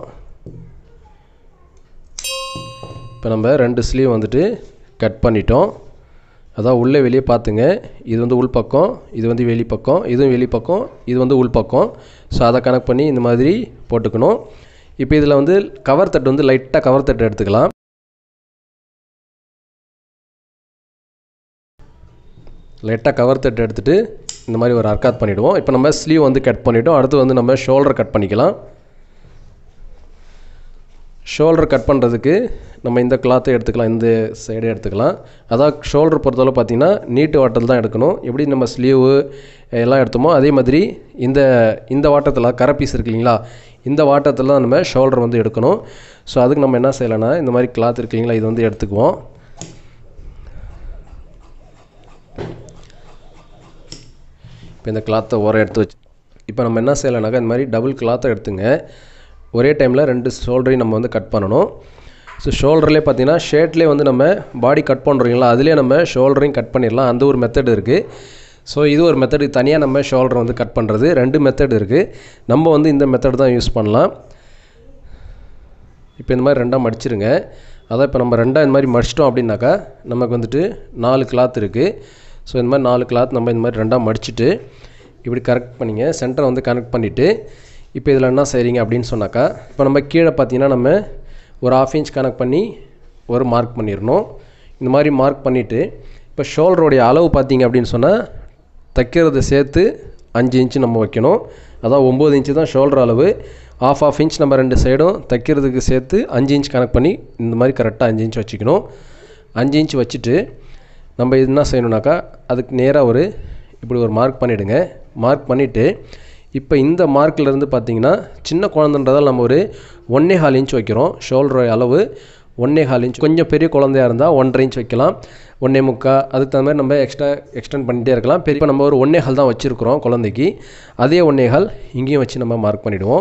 Speaker 1: இப்போ நம்ம 2 ஸ்லீவ் வந்துட்டு கட் பண்ணிட்டோம். அதான் உள்ளே வெளியே பார்த்துங்க. இது வந்து உள் பக்கம், இது வந்து வெளி பக்கம், இதுவும் வெளி பக்கம், இது வந்து உள் பக்கம். ஸோ அதை கனெக்ட் பண்ணி இந்த மாதிரி போட்டுக்கணும். இப்போ இதில் வந்து கவர் தட்டு வந்து லைட்டாக கவர் தட்டு எடுத்துக்கலாம். லைட்டாக கவர் தட்டு எடுத்துகிட்டு இந்த மாதிரி ஒரு அர்க்காத் பண்ணிவிடுவோம். இப்போ நம்ம ஸ்லீவ் வந்து கட் பண்ணிவிட்டோம். அடுத்து வந்து நம்ம ஷோல்டர் கட் பண்ணிக்கலாம். ஷோல்டர் கட் பண்ணுறதுக்கு நம்ம இந்த கிளாத்தை எடுத்துக்கலாம், இந்த சைடே எடுத்துக்கலாம். அதான் ஷோல்டர் பொறுத்தளவு பார்த்திங்கன்னா நீட்டு வாட்டத்தில் தான் எடுக்கணும். எப்படி நம்ம ஸ்லீவு எல்லாம் எடுத்தோமோ அதே மாதிரி இந்த வாட்டத்தில் கரை பீஸ் இருக்கு இல்லைங்களா, இந்த வாட்டத்தில் தான் நம்ம ஷோல்டர் வந்து எடுக்கணும். ஸோ அதுக்கு நம்ம என்ன செய்யலைன்னா இந்த மாதிரி கிளாத் இருக்கு இல்லைங்களா, இது வந்து எடுத்துக்குவோம். இப்போ இந்த கிளாத்தை ஓரம் எடுத்து வச்சு இப்போ நம்ம என்ன செய்யலைனாக்கா இந்த மாதிரி டபுள் கிளாத்தை எடுத்துங்க. ஒரே டைமில் 2 ஷோல்டரையும் நம்ம வந்து கட் பண்ணணும். ஸோ ஷோல்டர்லேயே பார்த்தீங்கன்னா ஷர்ட்லேயே வந்து நம்ம பாடி கட் பண்ணுறீங்களா, அதுலேயே நம்ம ஷோல்டரையும் கட் பண்ணிடலாம். அந்த ஒரு மெத்தட் இருக்குது. ஸோ இது ஒரு மெத்தடு. தனியாக நம்ம ஷோல்டரை வந்து கட் பண்ணுறது 2 மெத்தட் இருக்குது. நம்ம வந்து இந்த மெத்தட் தான் யூஸ் பண்ணலாம். இப்போ இந்த மாதிரி 2ஆக மடிச்சிருங்க. அதான் இப்போ நம்ம 2ஆக இந்த மாதிரி மடிச்சிட்டோம் அப்படின்னாக்கா நமக்கு வந்துட்டு 4 கிளாத் இருக்குது. ஸோ இந்த மாதிரி 4 கிளாத் நம்ம இந்த மாதிரி 2ஆக மடிச்சுட்டு இப்படி கரெக்ட் பண்ணிங்க. சென்டரை வந்து கனெக்ட் பண்ணிவிட்டு இப்போ இதில் என்ன செய்கிறீங்க அப்படின்னு சொன்னாக்கா, இப்போ நம்ம கீழே பார்த்தீங்கன்னா நம்ம ஒரு 1/2 இன்ச் கனெக்ட் பண்ணி ஒரு மார்க் பண்ணிடணும். இந்த மாதிரி மார்க் பண்ணிவிட்டு இப்போ ஷோல்டருடைய அளவு பார்த்திங்க அப்படின்னு சொன்னால் தைக்கிறத சேர்த்து 5 இன்ச்சு நம்ம வைக்கணும். அதாவது 9 இன்ச்சு தான் ஷோல்டர் அளவு. ½ இன்ச் நம்ம 2 சைடும் தைக்கிறதுக்கு சேர்த்து 5 இன்ச் கணக்கு பண்ணி இந்த மாதிரி கரெக்டாக 5 இன்ச் வச்சுக்கணும். 5 இன்ச் வச்சுட்டு நம்ம என்ன செய்யணுன்னாக்கா அதுக்கு நேராக இப்படி ஒரு மார்க் பண்ணிவிடுங்க. மார்க் பண்ணிவிட்டு இப்போ இந்த மார்க்கிலேருந்து பார்த்திங்கன்னா சின்ன குழந்தைன்றதால் நம்ம 1.25 இன்ச் வைக்கிறோம். ஷோல்டர் அளவு 1.25 இன்ச். கொஞ்சம் பெரிய குழந்தையாக இருந்தால் 1.5 இன்ச் வைக்கலாம், 1.25. அதுக்கு தகுந்த மாதிரி நம்ம எக்ஸ்டெண்ட் பண்ணிகிட்டே இருக்கலாம். பெரிய நம்ம 1.25 தான் வச்சுருக்கிறோம் குழந்தைக்கு. அதே 1.25 இங்கேயும் வச்சு நம்ம மார்க் பண்ணிவிடுவோம்.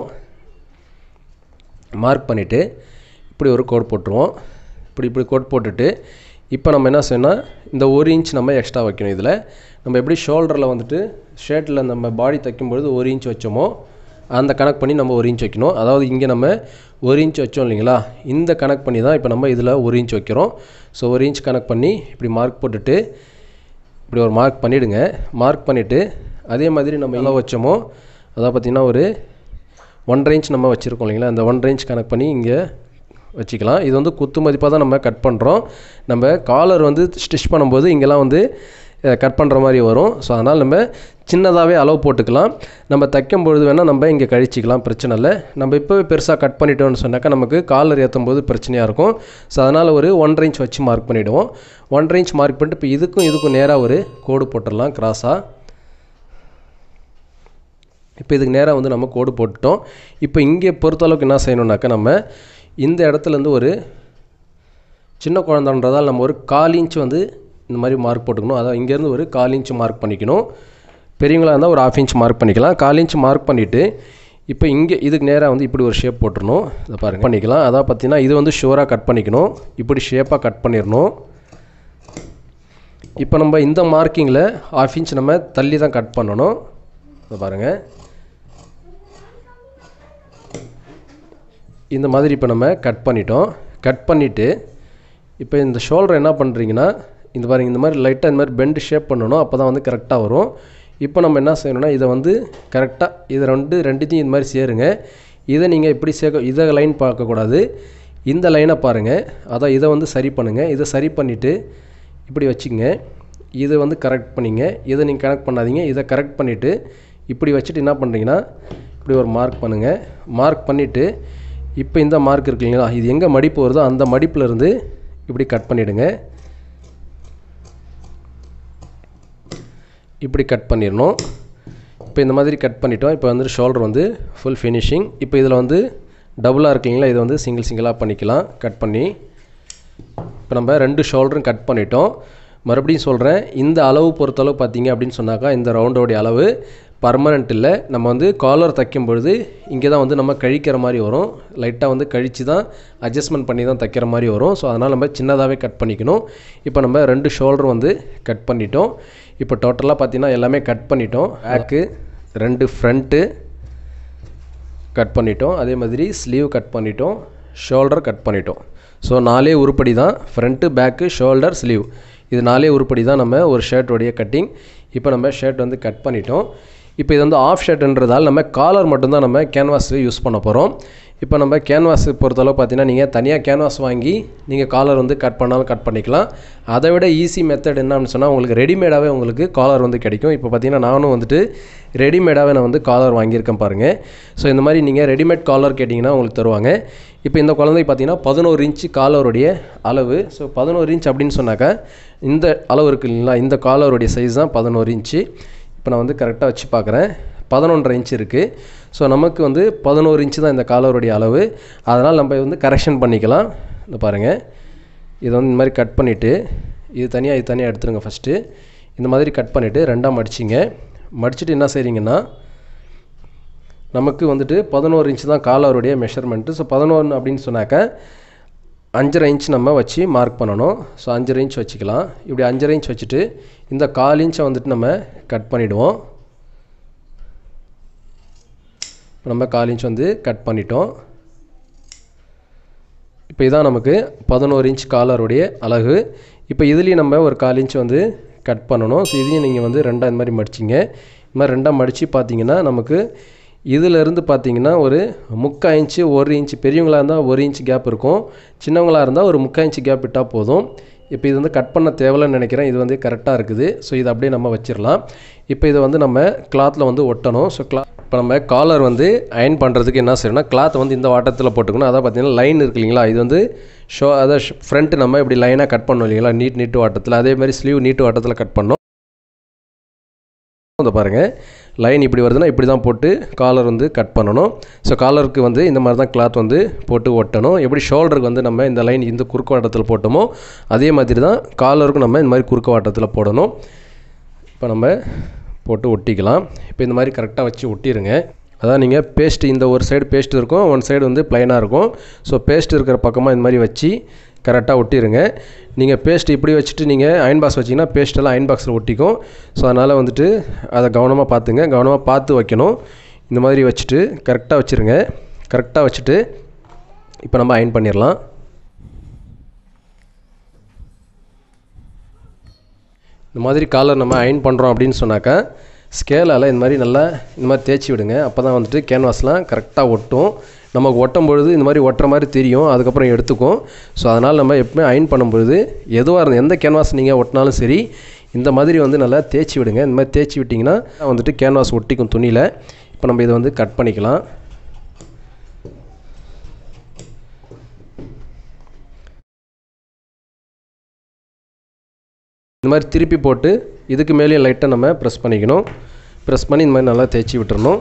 Speaker 1: மார்க் பண்ணிவிட்டு இப்படி ஒரு கோட் போட்டுருவோம். இப்படி கோட் போட்டுட்டு இப்போ நம்ம என்ன செய்யணும், இந்த 1 இன்ச் நம்ம எக்ஸ்ட்ரா வைக்கணும். இதில் நம்ம எப்படி ஷோல்டரில் வந்துட்டு ஷர்ட்டில் நம்ம பாடி தைக்கும்பொழுது 1 இன்ச் வச்சோமோ அந்த கணக்கு பண்ணி நம்ம 1 இன்ச் வைக்கணும். அதாவது இங்கே நம்ம 1 இன்ச் வச்சோம் இல்லைங்களா, இந்த கணக்கு பண்ணி தான் இப்போ நம்ம இதில் 1 இன்ச் வைக்கிறோம். ஸோ 1 இன்ச் கணக்கு பண்ணி இப்படி மார்க் போட்டுட்டு இப்படி ஒரு மார்க் பண்ணிவிடுங்க. மார்க் பண்ணிவிட்டு அதே மாதிரி நம்ம எவ்வளோ வச்சோமோ அதாவது பார்த்திங்கன்னா 1.5 இன்ச் நம்ம வச்சுருக்கோம் இல்லைங்களா, அந்த 1.5 இன்ச் கணக்கு பண்ணி இங்கே வச்சுக்கலாம். இது குத்து மதிப்பாக தான் நம்ம கட் பண்ணுறோம். நம்ம காலர் ஸ்டிச் பண்ணும்போது இங்கெல்லாம் கட் பண்ணுற மாதிரி வரும். ஸோ அதனால் நம்ம சின்னதாகவே அளவு போட்டுக்கலாம். நம்ம தைக்கும்பொழுது வேணால் நம்ம இங்கே கழிச்சிக்கலாம், பிரச்சனை இல்லை. நம்ம இப்போவே பெருசாக கட் பண்ணிட்டோம்னு சொன்னாக்கா நமக்கு காலர் ஏற்றும் போது பிரச்சனையாக இருக்கும். ஸோ அதனால் 1.5 இன்ச் வச்சு மார்க் பண்ணிவிடுவோம். 1.5 இன்ச் மார்க் பண்ணிட்டு இப்போ இதுக்கும் நேராக கோடு போட்டுடலாம் கிராஸாக. இப்போ இதுக்கு நேராக நம்ம கோடு போட்டுட்டோம். இப்போ இங்கே பொறுத்தளவுக்கு என்ன செய்யணுன்னாக்கா நம்ம இந்த இடத்துலேருந்து சின்ன குழந்தைன்றதால் நம்ம 1/4 இன்ச் இந்த மாதிரி மார்க் போட்டுக்கணும். அதாவது இங்கேருந்து 1/4 இன்ச் மார்க் பண்ணிக்கணும். பெரியவங்களாக இருந்தால் 1/2 இன்ச் மார்க் பண்ணிக்கலாம். 1/4 இன்ச் மார்க் பண்ணிவிட்டு இப்போ இங்கே இதுக்கு நேராக இப்படி ஒரு ஷேப் போட்டுடணும். இதை பாருங்கள் பண்ணிக்கலாம். அதாவது பார்த்திங்கன்னா இது ஷுவராக கட் பண்ணிக்கணும். இப்படி ஷேப்பாக கட் பண்ணிடணும். இப்போ நம்ம இந்த மார்க்கிங்கில் 1/2 இன்ச் நம்ம தள்ளி தான் கட் பண்ணணும். இதை பாருங்கள், இந்த மாதிரி இப்போ நம்ம கட் பண்ணிட்டோம். கட் பண்ணிவிட்டு இப்போ இந்த ஷோல்டர் என்ன பண்ணுறீங்கன்னா இந்த பாருங்கள், இந்த மாதிரி லைட்டாக இந்த மாதிரி பெண்டு ஷேப் பண்ணணும். அப்போ தான் கரெக்டாக வரும். இப்போ நம்ம என்ன செய்யணும்னா இதை கரெக்டாக இதை ரெண்டுத்தையும் இந்த மாதிரி சேருங்க. இதை நீங்கள் இப்படி இதை லைன் பார்க்கக்கூடாது, இந்த லைனை பாருங்கள். அதான் இதை சரி பண்ணுங்கள். இதை சரி பண்ணிவிட்டு இப்படி வச்சுக்கங்க. இதை கரெக்ட் பண்ணிங்க. இதை நீங்கள் கனெக்ட் பண்ணாதீங்க. இதை கரெக்ட் பண்ணிவிட்டு இப்படி வச்சுட்டு என்ன பண்ணுறீங்கன்னா இப்படி ஒரு மார்க் பண்ணுங்கள். மார்க் பண்ணிவிட்டு இப்போ இந்த மார்க் இருக்கு இல்லைங்களா, இது எங்கே மடிப்பு வருதோ அந்த மடிப்பிலேருந்து இப்படி கட் பண்ணிவிடுங்க. இப்படி கட் பண்ணிடணும். இப்போ இந்த மாதிரி கட் பண்ணிட்டோம். இப்போ ஷோல்டர் ஃபுல் ஃபினிஷிங். இப்போ இதில் டபுளாக இருக்கு இல்லைங்களா, இதை சிங்கிளாக பண்ணிக்கலாம். கட் பண்ணி இப்போ நம்ம 2 ஷோல்டரும் கட் பண்ணிட்டோம். மறுபடியும் சொல்கிறேன், இந்த அளவு பொறுத்தளவு பார்த்தீங்க அப்படின்னு சொன்னாக்கா இந்த ரவுண்டோடைய அளவு பர்மனெண்ட் இல்லை. நம்ம காலர் தைக்கும் பொழுது இங்கே தான் நம்ம கழிக்கிற மாதிரி வரும். லைட்டாக கழித்து தான் அட்ஜஸ்ட்மெண்ட் பண்ணி தான் தைக்கிற மாதிரி வரும். ஸோ அதனால் நம்ம சின்னதாகவே கட் பண்ணிக்கணும். இப்போ நம்ம 2 ஷோல்டர் கட் பண்ணிட்டோம். இப்போ டோட்டலாக பார்த்திங்கன்னா எல்லாமே கட் பண்ணிட்டோம். பேக்கு 2 ஃப்ரண்ட்டு கட் பண்ணிட்டோம். அதே மாதிரி ஸ்லீவ் கட் பண்ணிட்டோம். ஷோல்டர் கட் பண்ணிட்டோம். ஸோ 4 உருப்படி தான், ஃப்ரண்ட்டு பேக்கு ஷோல்டர் ஸ்லீவ். இது 4 உருப்படி தான் நம்ம ஒரு ஷர்ட்டோடைய கட்டிங். இப்போ நம்ம ஷர்ட் கட் பண்ணிட்டோம். இப்போ இது ஆஃப் ஷர்ட்ன்றதால் நம்ம காலர் மட்டும்தான் நம்ம கேன்வாஸ் யூஸ் பண்ண போகிறோம். இப்போ நம்ம கேன்வாஸ் பொறுத்தளவு பார்த்தீங்கன்னா நீங்கள் தனியாக கேன்வாஸ் வாங்கி நீங்கள் காலர் கட் பண்ணாலும் கட் பண்ணிக்கலாம். அதை விட ஈஸி மெத்தட் என்னன்னு சொன்னால் உங்களுக்கு ரெடிமேடாகவே உங்களுக்கு காலர் கிடைக்கும். இப்போ பார்த்தீங்கன்னா நானும் ரெடிமேடாகவே நான் காலர் வாங்கியிருக்கேன் பாருங்கள். ஸோ இந்த மாதிரி நீங்கள் ரெடிமேட் காலர் கேட்டிங்கன்னா உங்களுக்கு தருவாங்க. இப்போ இந்த குழந்தைக்கு பார்த்தீங்கன்னா 11 இன்ச்சு காலருடைய அளவு. ஸோ 11 இன்ச் அப்படின்னு சொன்னாக்கா இந்த அளவு இருக்குது இல்லைங்களா, இந்த காலருடைய சைஸ் தான் 11 இன்ச்சு. இப்போ நான் கரெக்டாக வச்சு பார்க்குறேன், 11.5 இன்ச் இருக்குது. ஸோ நமக்கு 11 இன்ச்சு தான் இந்த காலருடைய அளவு. அதனால் நம்ம கரெக்ஷன் பண்ணிக்கலாம். இந்த பாருங்கள், இதை இந்த மாதிரி கட் பண்ணிவிட்டு இது தனியாக எடுத்துருங்க. ஃபஸ்ட்டு இந்த மாதிரி கட் பண்ணிவிட்டு 2ஆக மடிச்சிங்க. மடிச்சுட்டு என்ன செய்கிறீங்கன்னா நமக்கு 11 இன்ச்சு தான் காலருடைய மெஷர்மெண்ட்டு. ஸோ 11 அப்படின்னு சொன்னாக்கா 5.5 இன்ச் நம்ம வச்சு மார்க் பண்ணணும். ஸோ 5.5 இன்ச் வச்சுக்கலாம். இப்படி 5.5 இன்ச் வச்சுட்டு இந்த 1/4 இன்ச்சை நம்ம கட் பண்ணிவிடுவோம். இப்போ நம்ம 1/4 இன்ச் கட் பண்ணிட்டோம். இப்போ இதான் நமக்கு 11 இன்ச் காலருடைய அலகு. இப்போ இதுலேயும் நம்ம ஒரு 1/4 இன்ச் கட் பண்ணணும். ஸோ இதையும் நீங்கள் 2ஆக இந்த மாதிரி மடிச்சிங்க. இந்த மாதிரி 2ஆக மடித்து பார்த்தீங்கன்னா நமக்கு இதிலிருந்து பார்த்தீங்கன்னா ஒரு 3/4 இன்ச்சு 1 இன்ச்சு, பெரியவங்களாக இருந்தால் 1 இன்ச் கேப் இருக்கும், சின்னவங்களாக இருந்தால் ஒரு 3/4 இன்ச்சு கேப் விட்டால் போதும். இப்போ இது வந்து கட் பண்ண தேவையில்லைன்னு நினைக்கிறேன். இது வந்து கரெக்டாக இருக்குது. ஸோ இதை அப்படியே நம்ம வச்சிடலாம். இப்போ இதை வந்து நம்ம கிளாத்தில் வந்து ஒட்டணும். ஸோ இப்போ நம்ம காலர் வந்து அயன் பண்ணுறதுக்கு என்ன செய்யணும்னா கிளாத்தை வந்து இந்த வாட்டத்தில் போட்டுக்கணும். அதான் பார்த்தீங்கன்னா லைன் இருக்கு இல்லைங்களா, இது வந்து அதை ஃப்ரண்ட்டு நம்ம இப்படி லைனாக கட் பண்ணோம் இல்லைங்களா, நீட்டு வாட்டத்தில். அதே மாதிரி ஸ்லீவ் நீட்டு வாட்டத்தில் கட் பண்ணோம். அதை பாருங்கள், லைன் இப்படி வருதுன்னா இப்படி தான் போட்டு காலர் வந்து கட் பண்ணணும். ஸோ காலருக்கு வந்து இந்த மாதிரி தான் கிளாத் வந்து போட்டு ஒட்டணும். எப்படி ஷோல்டருக்கு வந்து நம்ம இந்த லைன் இந்த குறுக்கு வாட்டத்தில் போட்டோமோ அதே மாதிரி தான் காலருக்கும் நம்ம இந்த மாதிரி குறுக்கு வாட்டத்தில் போடணும். இப்போ நம்ம போட்டு ஒட்டிக்கலாம். இப்போ இந்த மாதிரி கரெக்டாக வச்சு ஒட்டிடுங்க. அதான் நீங்கள் பேஸ்ட் இந்த ஒரு சைடு பேஸ்ட் இருக்கும், ஒன் சைடு வந்து ப்ளைனாக இருக்கும். ஸோ பேஸ்ட் இருக்கிற பக்கமாக இந்த மாதிரி வச்சு கரெக்டாக ஒட்டிடுங்க. நீங்கள் பேஸ்ட் இப்படி வச்சுட்டு நீங்கள் அயன் பாக்ஸ் வச்சிங்கன்னா பேஸ்ட்டெல்லாம் அயன் பாக்ஸில் ஒட்டிக்கும். ஸோ அதனால் வந்துட்டு அதை கவனமாக பார்த்துங்க, கவனமாக பார்த்து வைக்கணும். இந்த மாதிரி வச்சுட்டு கரெக்டாக வச்சுருங்க. கரெக்டாக வச்சுட்டு இப்போ நம்ம அயன் பண்ணிடலாம். இந்த மாதிரி காலர் நம்ம அயன் பண்ணுறோம் அப்படின்னு சொன்னாக்கா ஸ்கேலால் இந்த மாதிரி நல்லா இந்த மாதிரி தேய்ச்சி விடுங்க. அப்போ தான் வந்துட்டு கேன்வாஸ்லாம் கரெக்டாக ஒட்டும். நமக்கு ஒட்டும் பொழுது இந்த மாதிரி ஒட்டுற மாதிரி தெரியும், அதுக்கப்புறம் எடுத்துக்கும். ஸோ அதனால் நம்ம எப்பவுமே அயன் பண்ணும்பொழுது எதுவாக இருந்தால் எந்த கேன்வாஸ் நீங்கள் ஒட்டினாலும் சரி இந்த மாதிரி வந்து நல்லா தேய்ச்சி விடுங்க. இந்த மாதிரி தேய்ச்சி விட்டிங்கன்னா வந்துட்டு கேன்வாஸ் ஒட்டிக்கும் துணியில். இப்போ நம்ம இதை வந்து கட் பண்ணிக்கலாம். இந்த மாதிரி திருப்பி போட்டு இதுக்கு மேலேயும் லைட்டாக நம்ம ப்ரெஸ் பண்ணிக்கணும். ப்ரெஸ் பண்ணி இந்த மாதிரி நல்லா தேய்ச்சி விட்டுறணும்.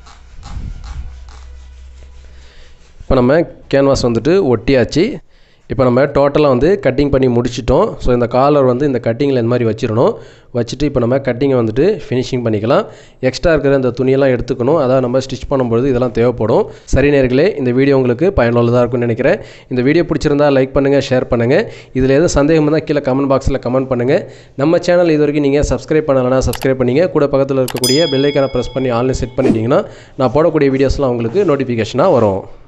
Speaker 1: இப்போ நம்ம கேன்வாஸ் வந்துட்டு ஒட்டியாச்சு. இப்போ நம்ம டோட்டலாக வந்து கட்டிங் பண்ணி முடிச்சிட்டோம். ஸோ இந்த காலர் வந்து இந்த கட்டிங்கில் இந்த மாதிரி வச்சிடணும். வச்சுட்டு இப்போ நம்ம கட்டிங்கை வந்துட்டு ஃபினிஷிங் பண்ணிக்கலாம். எக்ஸ்ட்ரா இருக்கிற இந்த துணியெல்லாம் எடுத்துக்கணும். அதான் நம்ம ஸ்டிச் பண்ணும்பொழுது இதெல்லாம் தேவைப்படும். சரி நேயர்களே, இந்த வீடியோ உங்களுக்கு பயனுள்ளதாக இருக்கும்னு நினைக்கிறேன். இந்த வீடியோ பிடிச்சிருந்தால் லைக் பண்ணுங்கள், ஷேர் பண்ணுங்கள். இதில் எதுவும் சந்தேகம் இருந்தால் கீழே கமெண்ட் பாக்ஸில் கமெண்ட் பண்ணுங்கள். நம்ம சேனல் இது வரைக்கும் நீங்கள் சப்ஸ்கிரைப் பண்ணலைன்னா சப்ஸ்கிரைப் பண்ணிங்க. கூட பக்கத்தில் இருக்கக்கூடிய பெல் ஐக்கானை ப்ரெஸ் பண்ணி ஆன்லைன் செட் பண்ணிட்டீங்கன்னா நான் போடக்கூடிய வீடியோஸ்லாம் உங்களுக்கு நோட்டிஃபிகேஷனாக வரும்.